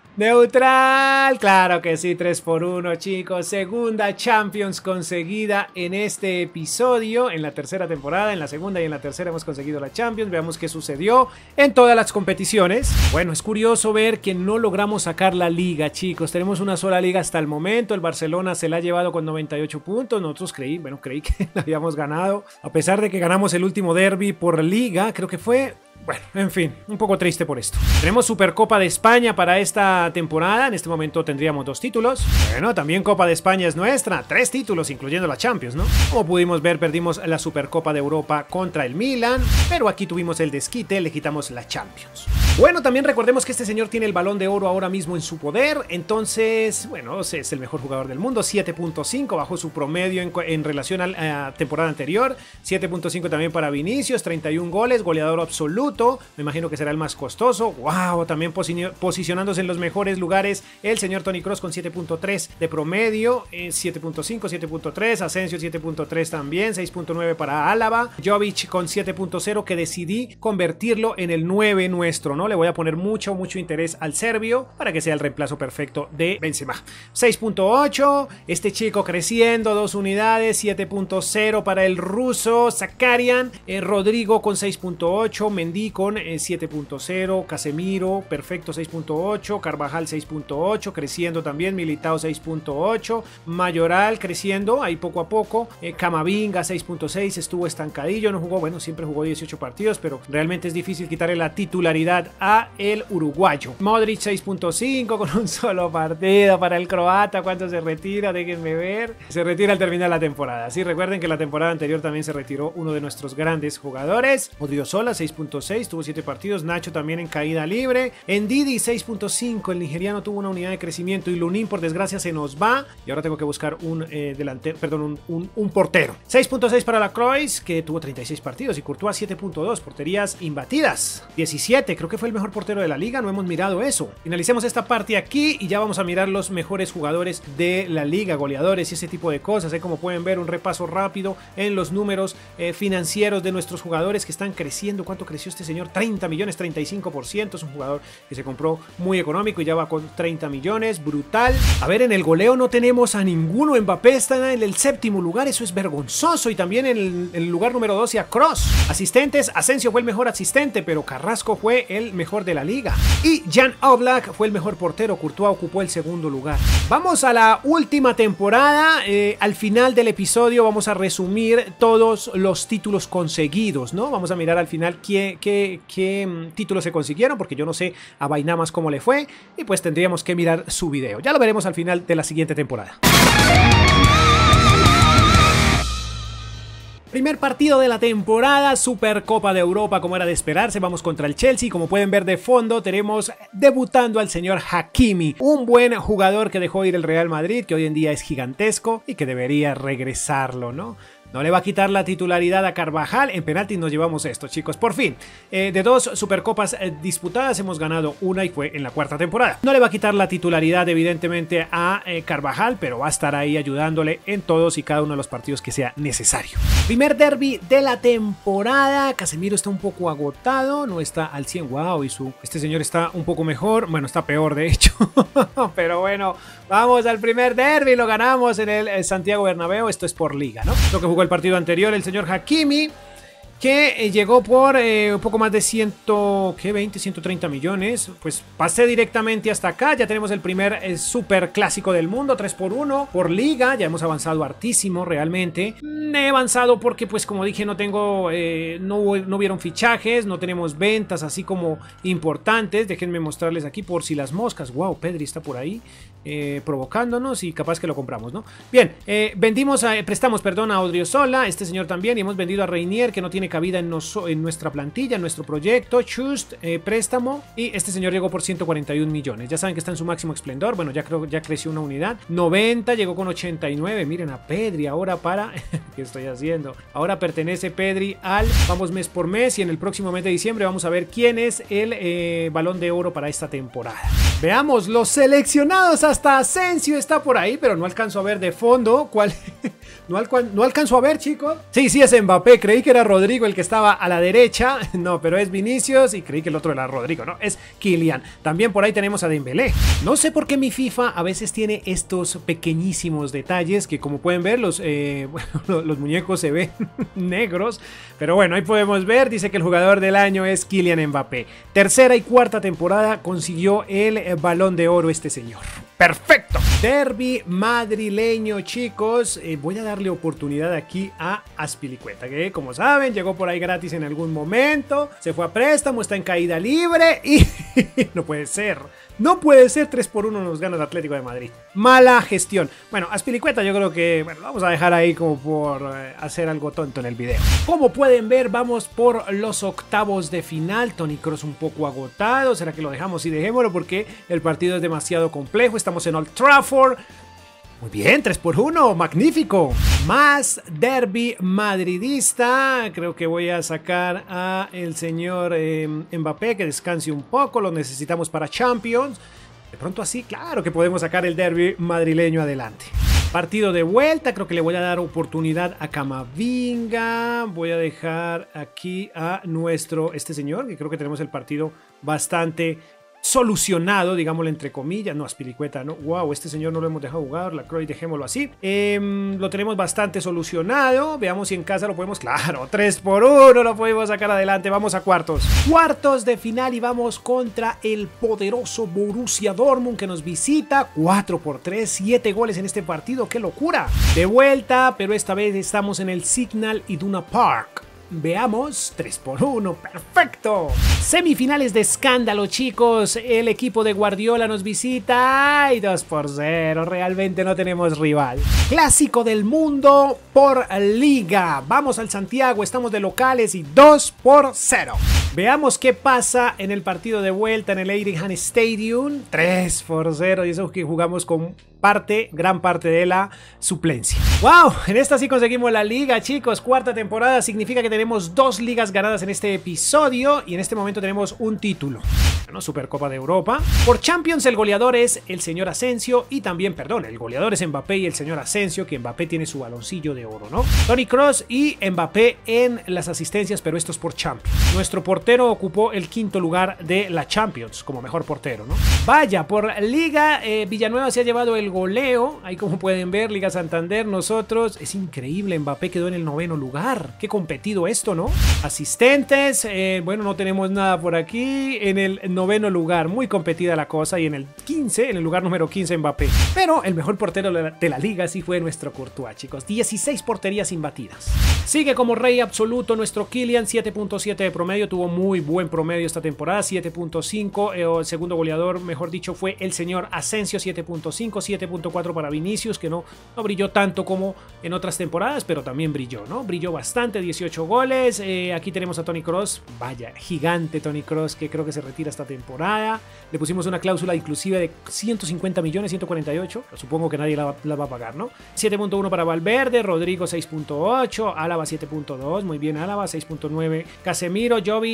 Neutral, claro que sí, tres por uno, chicos. Segunda Champions conseguida en este episodio, en la tercera temporada. En la segunda y en la tercera hemos conseguido la Champions. Veamos qué sucedió en todas las competiciones. Bueno, es curioso ver que no logramos sacar la liga, chicos. Tenemos una sola liga hasta el momento. El Barcelona se la ha llevado con noventa y ocho puntos. Nosotros creí, bueno, creí que la habíamos ganado. A pesar de que ganamos el último derbi por liga, creo que fue... Bueno, en fin, un poco triste por esto. Tenemos Supercopa de España para esta temporada. En este momento tendríamos dos títulos. Bueno, también Copa de España es nuestra. Tres títulos, incluyendo la Champions, ¿no? Como pudimos ver, perdimos la Supercopa de Europa contra el Milan. Pero aquí tuvimos el desquite, le quitamos la Champions. Bueno, también recordemos que este señor tiene el Balón de Oro ahora mismo en su poder. Entonces, bueno, es el mejor jugador del mundo. siete punto cinco, bajó su promedio en, en relación a la temporada anterior. siete punto cinco también para Vinicius, treinta y un goles, goleador absoluto. Me imagino que será el más costoso. Wow, también posicionándose en los mejores lugares el señor Toni Kroos con siete punto tres de promedio, eh, siete punto cinco, siete punto tres, Asensio siete punto tres también, seis punto nueve para Álava, Jovic con siete punto cero, que decidí convertirlo en el nueve nuestro, ¿no? Le voy a poner mucho, mucho interés al serbio para que sea el reemplazo perfecto de Benzema. seis punto ocho, este chico creciendo, dos unidades, siete punto cero para el ruso, Zakarian, eh, Rodrigo con seis punto ocho, Mendy con eh, siete punto cero, Casemiro, perfecto, seis punto ocho, Carvajal seis punto ocho, creciendo también, Militao seis punto ocho, Mayoral creciendo, ahí poco a poco, eh, Camavinga seis punto seis, estuvo estancadillo, no jugó, bueno, siempre jugó dieciocho partidos, pero realmente es difícil quitarle la titularidad a el uruguayo. Modric seis punto cinco con un solo partido para el croata. ¿Cuánto se retira? Déjenme ver. Se retira al terminar la temporada. Sí, recuerden que la temporada anterior también se retiró uno de nuestros grandes jugadores, Odriozola seis punto seis, tuvo siete partidos, Nacho también en caída libre, Ndidi seis punto cinco, el nigeriano tuvo una unidad de crecimiento y Lunin por desgracia se nos va y ahora tengo que buscar un eh, delantero, perdón, un, un, un portero. seis punto seis para Lacroix, que tuvo treinta y seis partidos, y Courtois siete punto dos, porterías imbatidas. diecisiete, creo que fue el mejor portero de la liga, no hemos mirado eso. Finalicemos esta parte aquí y ya vamos a mirar los mejores jugadores de la liga, goleadores y ese tipo de cosas. ¿eh? Como pueden ver, un repaso rápido en los números eh, financieros de nuestros jugadores que están creciendo. ¿Cuánto creció este señor? treinta millones, treinta y cinco por ciento. Es un jugador que se compró muy económico y ya va con treinta millones. Brutal. A ver, en el goleo no tenemos a ninguno. Mbappé está en el séptimo lugar, eso es vergonzoso. Y también en el, en el lugar número doce a Kroos. Asistentes, Asensio fue el mejor asistente, pero Carrasco fue el mejor de la liga. Y Jan Oblak fue el mejor portero. Courtois ocupó el segundo lugar. Vamos a la última temporada. Eh, al final del episodio vamos a resumir todos los títulos conseguidos, ¿no? Vamos a mirar al final qué, qué, qué um, títulos se consiguieron, porque yo no sé a Vainamas cómo le fue. Y pues tendríamos que mirar su video. Ya lo veremos al final de la siguiente temporada. Primer partido de la temporada, Supercopa de Europa, como era de esperarse. Vamos contra el Chelsea. Como pueden ver de fondo, tenemos debutando al señor Hakimi, un buen jugador que dejó ir el Real Madrid, que hoy en día es gigantesco y que debería regresarlo, ¿no? No le va a quitar la titularidad a Carvajal. En penaltis nos llevamos esto, chicos. Por fin, eh, de dos Supercopas eh, disputadas hemos ganado una y fue en la cuarta temporada. No le va a quitar la titularidad evidentemente a eh, Carvajal, pero va a estar ahí ayudándole en todos y cada uno de los partidos que sea necesario. Primer derbi de la temporada. Casemiro está un poco agotado, no está al cien. Wow, y su, este señor está un poco mejor. Bueno, está peor de hecho. Pero bueno, vamos al primer derbi. Lo ganamos en el, el Santiago Bernabéu. Esto es por liga, ¿no? Lo que jugó jugó el partido anterior el señor Hakimi, que eh, llegó por eh, un poco más de ciento veinte, ciento treinta millones. Pues pasé directamente hasta acá. Ya tenemos el primer eh, super clásico del mundo, tres por uno por liga. Ya hemos avanzado hartísimo realmente. Mm, he avanzado porque, pues como dije, no tengo, eh, no, no hubieron fichajes, no tenemos ventas así como importantes. Déjenme mostrarles aquí por si las moscas. Wow, Pedri está por ahí eh, provocándonos y capaz que lo compramos, ¿no? Bien, eh, vendimos, a, prestamos, perdón, a Odriozola, este señor también, y hemos vendido a Reinier, que no tiene cabida en, nos, en nuestra plantilla, en nuestro proyecto. Chust, eh, préstamo, y este señor llegó por ciento cuarenta y un millones. Ya saben que está en su máximo esplendor. Bueno, ya creo ya creció una unidad. noventa, llegó con ochenta y nueve. Miren a Pedri ahora para... ¿Qué estoy haciendo? Ahora pertenece Pedri al... Vamos mes por mes, y en el próximo mes de diciembre vamos a ver quién es el eh, Balón de Oro para esta temporada. Veamos los seleccionados. Hasta Asensio está por ahí, pero no alcanzo a ver de fondo cuál... no, alcan... no alcanzo a ver, chicos. Sí, sí es Mbappé. Creí que era Rodrigo el que estaba a la derecha. No, pero es Vinicius, y creí que el otro era Rodrigo, ¿no? Es Kylian. También por ahí tenemos a Dembélé. No sé por qué mi FIFA a veces tiene estos pequeñísimos detalles que, como pueden ver, los, eh, bueno, los muñecos se ven negros. Pero bueno, ahí podemos ver. Dice que el jugador del año es Kylian Mbappé. Tercera y cuarta temporada consiguió el Balón de Oro este señor. ¡Perfecto! Derby madrileño, chicos. Eh, voy a darle oportunidad aquí a Azpilicueta, que como saben llegó por ahí gratis en algún momento. Se fue a préstamo, está en caída libre y no puede ser. No puede ser, tres por uno nos gana el Atlético de Madrid. Mala gestión. Bueno, Azpilicueta yo creo que, bueno, vamos a dejar ahí como por eh, hacer algo tonto en el video. Como pueden ver, vamos por los octavos de final. Toni Kroos un poco agotado. ¿Será que lo dejamos? Y dejémoslo porque el partido es demasiado complejo. Estamos en Old Trafford. Muy bien, tres por uno, magnífico. Más derbi madridista. Creo que voy a sacar a el señor eh, Mbappé, que descanse un poco. Lo necesitamos para Champions. De pronto así, claro que podemos sacar el derbi madrileño adelante. Partido de vuelta, creo que le voy a dar oportunidad a Camavinga. Voy a dejar aquí a nuestro, este señor, que creo que tenemos el partido bastante solucionado, digámoslo entre comillas. No, Azpilicueta, no. Wow, este señor no lo hemos dejado jugar. La Croix, dejémoslo así. Eh, lo tenemos bastante solucionado. Veamos si en casa lo podemos. Claro, tres por uno lo podemos sacar adelante. Vamos a cuartos. Cuartos de final y vamos contra el poderoso Borussia Dortmund, que nos visita. cuatro por tres, siete goles en este partido. ¡Qué locura! De vuelta, pero esta vez estamos en el Signal Iduna Park. Veamos, tres por uno, perfecto. Semifinales de escándalo, chicos. El equipo de Guardiola nos visita y dos por cero, realmente no tenemos rival. Clásico del mundo por liga. Vamos al Santiago, estamos de locales y dos por cero. Veamos qué pasa en el partido de vuelta en el Etihad Stadium. tres por cero, y eso que jugamos con parte, gran parte de la suplencia. ¡Wow! En esta sí conseguimos la liga, chicos. Cuarta temporada significa que tenemos dos ligas ganadas en este episodio y en este momento tenemos un título. Bueno, Supercopa de Europa. Por Champions el goleador es el señor Asensio y también, perdón, el goleador es Mbappé y el señor Asensio, que Mbappé tiene su baloncillo de oro, ¿no? Toni Kroos y Mbappé en las asistencias, pero esto es por Champions. Nuestro portero ocupó el quinto lugar de la Champions como mejor portero, ¿no? Vaya, por Liga, eh, Villanueva se ha llevado el goleo. Ahí como pueden ver, Liga Santander, nosotros, es increíble, Mbappé quedó en el noveno lugar. Qué competido esto, ¿no? Asistentes, eh, bueno, no tenemos nada por aquí. En el noveno lugar, muy competida la cosa, y en el quince, en el lugar número quince, Mbappé. Pero el mejor portero de la, de la liga sí fue nuestro Courtois, chicos. dieciséis porterías imbatidas. Sigue como rey absoluto nuestro Kylian, siete punto siete de promedio, tuvo muy buen promedio esta temporada, siete punto cinco. Eh, el segundo goleador, mejor dicho, fue el señor Asensio, siete punto cinco, siete punto cuatro para Vinicius, que no, no brilló tanto como en otras temporadas, pero también brilló, ¿no? Brilló bastante, dieciocho goles. Eh, aquí tenemos a Toni Kroos, vaya, gigante Toni Kroos, que creo que se retira esta temporada. Le pusimos una cláusula inclusive de ciento cincuenta millones, ciento cuarenta y ocho, supongo que nadie la, la va a pagar, ¿no? siete punto uno para Valverde, Rodrigo seis punto ocho, Álava siete punto dos, muy bien Álava, seis punto nueve, Casemiro, Jovic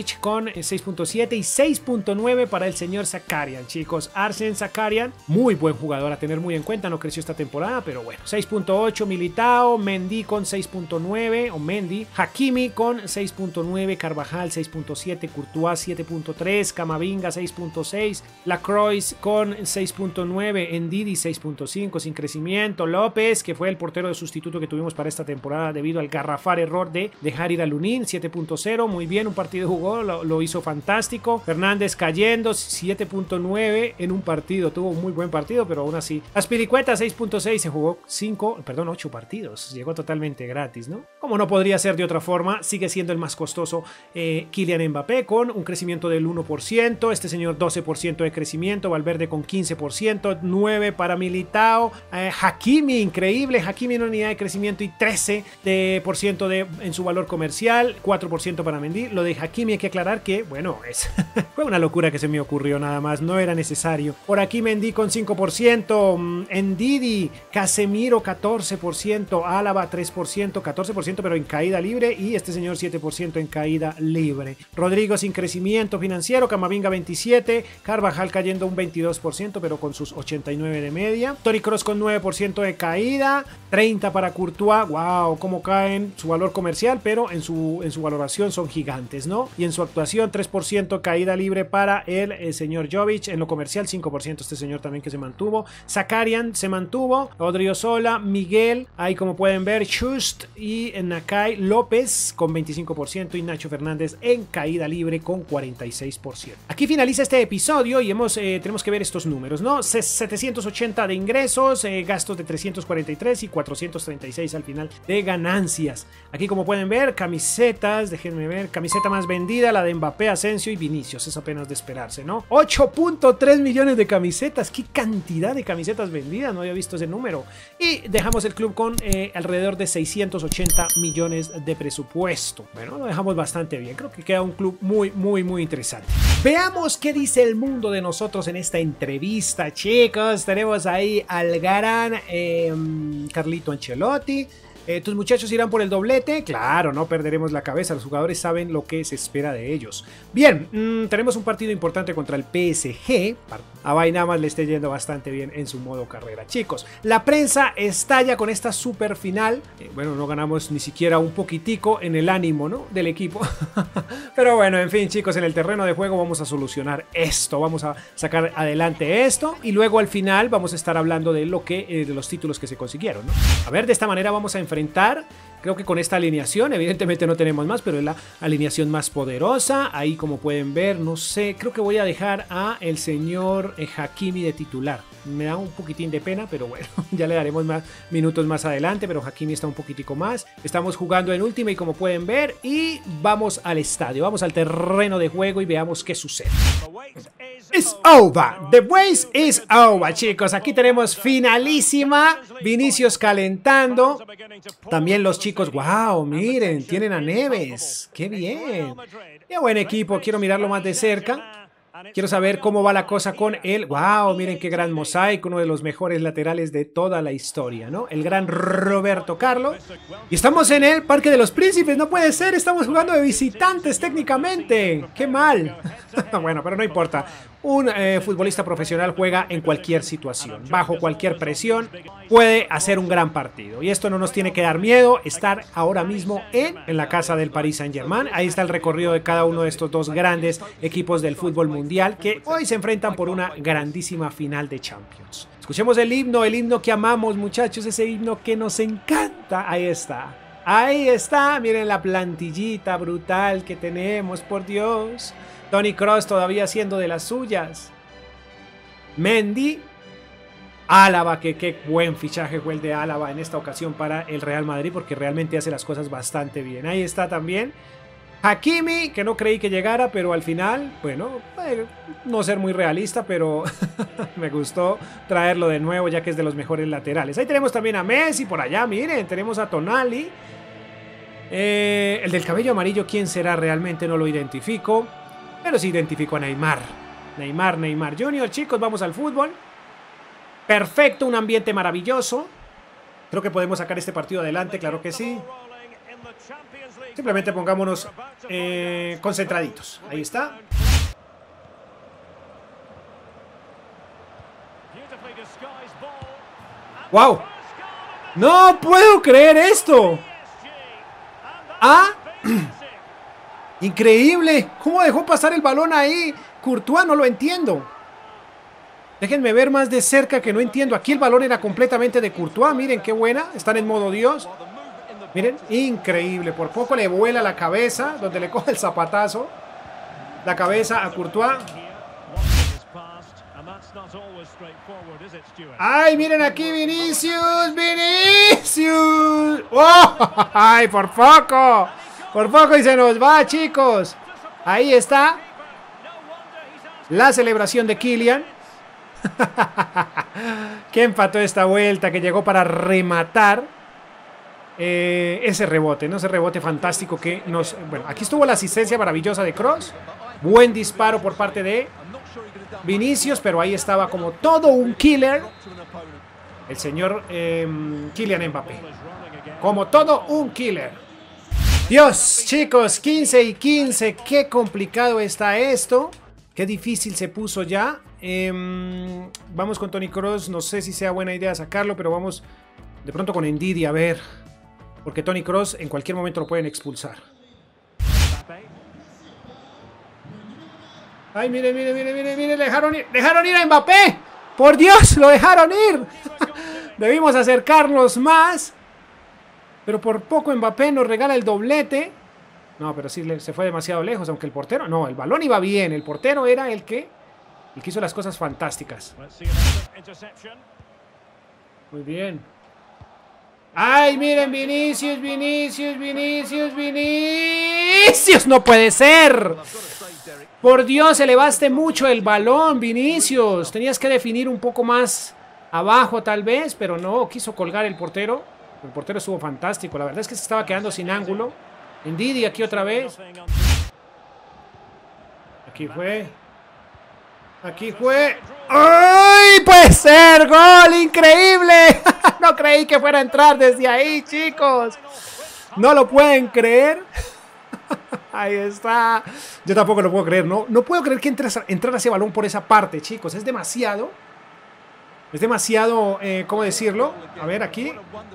Jovic con seis punto siete y seis punto nueve para el señor Zakarian, chicos. Arsene Zakarian, muy buen jugador a tener muy en cuenta, no creció esta temporada, pero bueno. seis punto ocho Militao, Mendy con seis punto nueve, o Mendy, Hakimi con seis punto nueve, Carvajal seis punto siete, Courtois siete punto tres, Camavinga seis punto seis, Lacroix con seis punto nueve, Ndidi seis punto cinco, sin crecimiento, López, que fue el portero de sustituto que tuvimos para esta temporada debido al garrafal error de dejar ir a Lunin, siete punto cero, muy bien, un partido jugó, lo, lo hizo fantástico. Fernández cayendo, siete punto nueve en un partido, tuvo un muy buen partido, pero aún así. Aspiricueta seis punto seis, se jugó cinco, perdón, ocho partidos, llegó totalmente gratis, ¿no? Como no podría ser de otra forma, sigue siendo el más costoso eh, Kylian Mbappé con un crecimiento del uno por ciento, este señor doce por ciento de crecimiento, Valverde con quince por ciento, nueve para Militao, eh, Hakimi, increíble, Hakimi en unidad de crecimiento y trece por ciento de, en su valor comercial, cuatro por ciento para Mendy. Lo de Hakimi hay que aclarar que, bueno, es fue una locura que se me ocurrió nada más, no era necesario. Por aquí Mendy con cinco por ciento, Ndidi, Casemiro catorce por ciento, Álava tres por ciento, catorce por ciento pero en caída libre y este señor siete por ciento en caída libre. Rodrigo sin crecimiento financiero, Camavinga veintisiete, Carvajal cayendo un veintidós por ciento pero con sus ochenta y nueve de media, Toni Kroos con nueve por ciento de caída, treinta para Courtois, wow, cómo caen su valor comercial, pero en su, en su valoración son gigantes, ¿no? Y en su actuación tres por ciento caída libre para el, el señor Jovic, en lo comercial cinco por ciento este señor también que se mantuvo, Zakarian se mantuvo, Odriozola, Miguel, ahí como pueden ver, Schust y Nakai, López con veinticinco por ciento y Nacho Fernández en caída libre con cuarenta y seis por ciento. Aquí finaliza este episodio y hemos, eh, tenemos que ver estos números, ¿no? setecientos ochenta de ingresos, eh, gastos de trescientos cuarenta y tres y cuatrocientos treinta y seis al final de ganancias. Aquí como pueden ver, camisetas, déjenme ver, camiseta más vendida, la de Mbappé, Asensio y Vinicius, es apenas de esperarse, ¿no? ocho punto tres millones de camisetas, qué cantidad de camisetas vendidas, no había visto ese número. Y dejamos el club con eh, alrededor de seiscientos ochenta millones de presupuesto. Bueno, lo dejamos bastante bien, creo que queda un club muy, muy, muy interesante. Veamos qué dice el mundo de nosotros en esta entrevista, chicos. Tenemos ahí al gran eh, Carlito Ancelotti. Eh, ¿Tus muchachos irán por el doblete? Claro, no perderemos la cabeza. Los jugadores saben lo que se espera de ellos. Bien, mmm, tenemos un partido importante contra el P S G. A Vaina más le esté yendo bastante bien en su modo carrera. Chicos, la prensa estalla con esta super final. Eh, bueno, no ganamos ni siquiera un poquitico en el ánimo, ¿no?, del equipo. Pero bueno, en fin, chicos, en el terreno de juego vamos a solucionar esto. Vamos a sacar adelante esto. Y luego al final vamos a estar hablando de lo que, eh, de los títulos que se consiguieron, ¿no? A ver, de esta manera vamos a enfrentar creo que con esta alineación, evidentemente no tenemos más, pero es la alineación más poderosa. Ahí como pueden ver, no sé, creo que voy a dejar a el señor eh, Hakimi de titular. Me da un poquitín de pena, pero bueno, ya le daremos más minutos más adelante, pero Hakimi está un poquitico más. Estamos jugando en última y como pueden ver, y vamos al estadio, vamos al terreno de juego y veamos qué sucede. It's over, the race is over, chicos. Aquí tenemos finalísima, Vinicius calentando. También los chicos, wow, miren, tienen a Neves, qué bien. Qué buen equipo, quiero mirarlo más de cerca. Quiero saber cómo va la cosa con él. ¡Wow! Miren qué gran mosaico, uno de los mejores laterales de toda la historia, ¿no? El gran Roberto Carlos. Y estamos en el Parque de los Príncipes, no puede ser, estamos jugando de visitantes técnicamente. ¡Qué mal! Bueno, pero no importa. Un eh, futbolista profesional juega en cualquier situación, bajo cualquier presión, puede hacer un gran partido. Y esto no nos tiene que dar miedo, estar ahora mismo en, en la casa del Paris Saint-Germain. Ahí está el recorrido de cada uno de estos dos grandes equipos del fútbol mundial que hoy se enfrentan por una grandísima final de Champions. Escuchemos el himno, el himno que amamos, muchachos, ese himno que nos encanta. Ahí está, ahí está, miren la plantillita brutal que tenemos, por Dios. Toni Kroos todavía haciendo de las suyas. Mendy. Álava, que qué buen fichaje fue el de Álava en esta ocasión para el Real Madrid, porque realmente hace las cosas bastante bien. Ahí está también Hakimi, que no creí que llegara, pero al final, bueno, eh, no ser muy realista, pero me gustó traerlo de nuevo, ya que es de los mejores laterales. Ahí tenemos también a Messi, por allá, miren, tenemos a Tonali. Eh, el del cabello amarillo, ¿quién será realmente? No lo identifico. Pero sí identifico a Neymar. Neymar, Neymar Junior. Chicos, vamos al fútbol. Perfecto, un ambiente maravilloso. Creo que podemos sacar este partido adelante, claro que sí. Simplemente pongámonos eh, concentraditos. Ahí está. ¡Wow! ¡No puedo creer esto! ¡Ah! ¡Increíble! ¿Cómo dejó pasar el balón ahí? Courtois, no lo entiendo. Déjenme ver más de cerca, que no entiendo. Aquí el balón era completamente de Courtois. Miren qué buena. Están en modo Dios. Miren, increíble. Por poco le vuela la cabeza, donde le coge el zapatazo. La cabeza a Courtois. ¡Ay, miren aquí, Vinicius! ¡Vinicius! ¡Oh! ¡Ay, por poco! Por poco y se nos va, chicos. Ahí está la celebración de Kylian. Que empató esta vuelta, que llegó para rematar eh, ese rebote, ¿no? Ese rebote fantástico que nos... Bueno, aquí estuvo la asistencia maravillosa de Kroos. Buen disparo por parte de Vinicius, pero ahí estaba como todo un killer el señor eh, Kylian Mbappé. Como todo un killer. Dios, chicos, quince y quince. Qué complicado está esto. Qué difícil se puso ya. Eh, vamos con Toni Kroos. No sé si sea buena idea sacarlo, pero vamos de pronto con Ndidi a ver. Porque Toni Kroos en cualquier momento lo pueden expulsar. Ay, mire, mire, mire, mire, mire, dejaron ir, dejaron ir a Mbappé. Por Dios, lo dejaron ir. Debimos acercarnos más. Pero por poco Mbappé nos regala el doblete. No, pero sí se fue demasiado lejos, aunque el portero... No, el balón iba bien. El portero era el que, el que hizo las cosas fantásticas. Muy bien. ¡Ay, miren! Vinicius, Vinicius, Vinicius, Vinicius. ¡No puede ser! Por Dios, elevaste mucho el balón, Vinicius. Tenías que definir un poco más abajo, tal vez, pero no, quiso colgar el portero. El portero estuvo fantástico. La verdad es que se estaba quedando sin ángulo. Ndidi aquí otra vez. Aquí fue. Aquí fue. ¡Ay! ¡Puede ser! ¡Gol! ¡Increíble! No creí que fuera a entrar desde ahí, chicos. No lo pueden creer. Ahí está. Yo tampoco lo puedo creer, ¿no? No puedo creer que entrara ese balón por esa parte, chicos. Es demasiado. Es demasiado, eh, ¿cómo decirlo? A ver, aquí.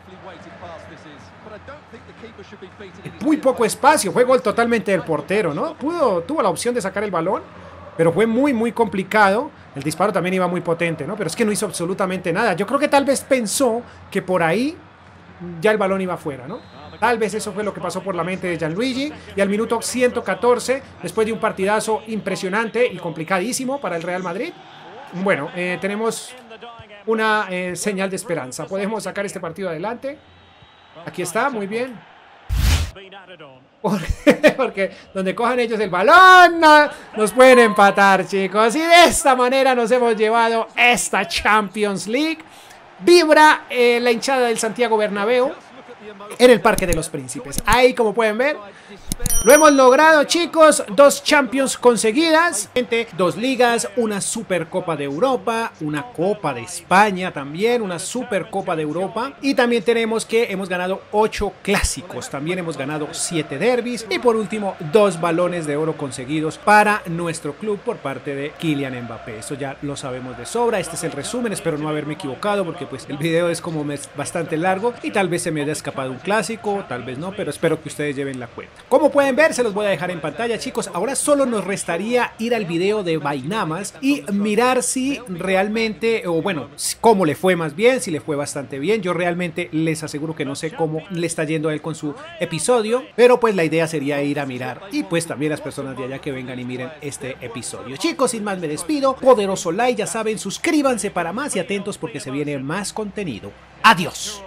Muy poco espacio. Fue gol totalmente del portero, ¿no? Pudo, tuvo la opción de sacar el balón, pero fue muy, muy complicado. El disparo también iba muy potente, ¿no? Pero es que no hizo absolutamente nada. Yo creo que tal vez pensó que por ahí ya el balón iba afuera, ¿no? Tal vez eso fue lo que pasó por la mente de Gianluigi. Y al minuto ciento catorce, después de un partidazo impresionante y complicadísimo para el Real Madrid, bueno, eh, tenemos una eh, señal de esperanza. Podemos sacar este partido adelante. Aquí está, muy bien. Porque, porque donde cojan ellos el balón, no, nos pueden empatar, chicos. Y de esta manera nos hemos llevado esta Champions League. Vibra eh, la hinchada del Santiago Bernabéu en el Parque de los Príncipes. Ahí, como pueden ver, lo hemos logrado, chicos. Dos Champions conseguidas, dos ligas, una Supercopa de Europa, una Copa de España también, una Supercopa de Europa. Y también tenemos que hemos ganado ocho clásicos, también hemos ganado siete derbis. Y por último, dos balones de oro conseguidos para nuestro club por parte de Kylian Mbappé. Eso ya lo sabemos de sobra. Este es el resumen, espero no haberme equivocado, porque pues el video es como bastante largo y tal vez se me haya escapado un clásico, tal vez no, pero espero que ustedes lleven la cuenta. Como pueden ver, se los voy a dejar en pantalla, chicos. Ahora solo nos restaría ir al video de Vainamas y mirar si realmente, o bueno, cómo le fue más bien, si le fue bastante bien. Yo realmente les aseguro que no sé cómo le está yendo a él con su episodio, pero pues la idea sería ir a mirar y pues también las personas de allá que vengan y miren este episodio. Chicos, sin más me despido. Poderoso like, ya saben, suscríbanse para más y atentos porque se viene más contenido. Adiós.